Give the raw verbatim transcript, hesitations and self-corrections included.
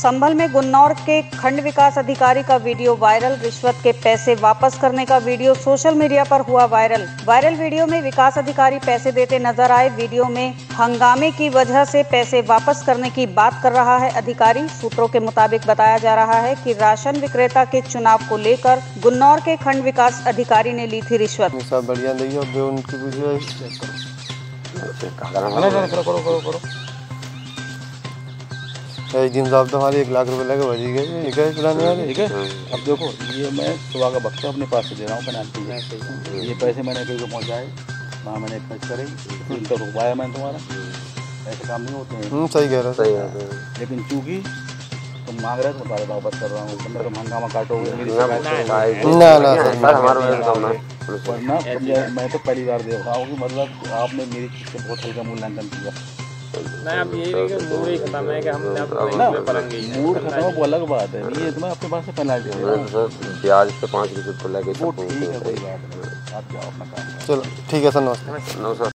संभल में गुन्नौर के खंड विकास अधिकारी का वीडियो वायरल। रिश्वत के पैसे वापस करने का वीडियो सोशल मीडिया पर हुआ वायरल। वायरल वीडियो में विकास अधिकारी पैसे देते नजर आए। वीडियो में हंगामे की वजह से पैसे वापस करने की बात कर रहा है अधिकारी। सूत्रों के मुताबिक बताया जा रहा है कि राशन विक्रेता के चुनाव को लेकर गुन्नौर के खंड विकास अधिकारी ने ली थी रिश्वत। सब बढ़िया नहीं है, उनकी एक दिन साहब तो हमारे एक लाख रुपए लगे बजी गए। ठीक है ठीक है। अब देखो ये मैं सुबह का वक्त अपने पास से दे रहा हूँ पेनाल्टी है। ये पैसे मैंने कहीं को पहुँचाए, वहाँ मैंने खर्च करे, इनका रुकवाया मैंने तुम्हारा। ऐसे काम नहीं होते हैं। सही कह रहा सही है। लेकिन चूंकि तुम मांग रहे हो तो तुम्हारे वापस कर रहा हूँ। तो मेरा हंगामा काटोगे मेरी ना ना वरना मैं तो पहली बार देख रहा हूँ कि मतलब आपने मेरी चीज़ से बहुत हल्का मूल्यांकन किया। नहीं अब यही नहीं कि मूड ही खत्म है कि हमने ना मूड खत्म वो अलग बात है। ये तो मैं अपने पास से पेनाल्टी दे रहा हूँ, ब्याज पे पाँच रुपये तो लगे। वो ठीक है, कोई बात नहीं, आप जाओ अपना काम। चलो ठीक है सर, नमस्ते। नमस्कार।